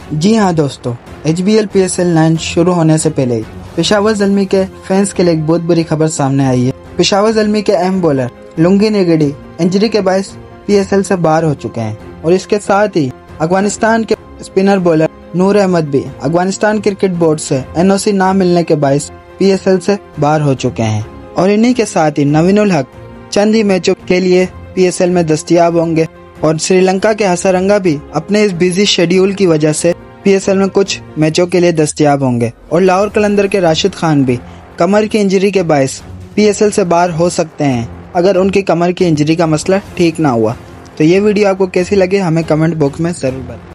जी हाँ दोस्तों, HBL PSL 9 शुरू होने से पहले ही पेशावर ज़ल्मी के फैंस के लिए एक बहुत बुरी खबर सामने आई है। पेशावर ज़ल्मी के अहम बॉलर लुंगी निगड़ी इंजरी के बायस PSL से बाहर हो चुके हैं और इसके साथ ही अफगानिस्तान के स्पिनर बॉलर नूर अहमद भी अफगानिस्तान क्रिकेट बोर्ड से NOC ना मिलने के बायस PSL से बाहर हो चुके हैं और इन्हीं के साथ ही नवीन उल हक चंद ही मैचों के लिए PSL में दस्तयाब होंगे और श्रीलंका के हसारंगा भी अपने इस बिजी शेड्यूल की वजह से PSL में कुछ मैचों के लिए दस्तयाब होंगे और लाहौर कलंदर के राशिद खान भी कमर की इंजरी के बायस PSL से बाहर हो सकते हैं अगर उनकी कमर की इंजरी का मसला ठीक ना हुआ। तो ये वीडियो आपको कैसी लगी हमें कमेंट बॉक्स में जरूर बताएं।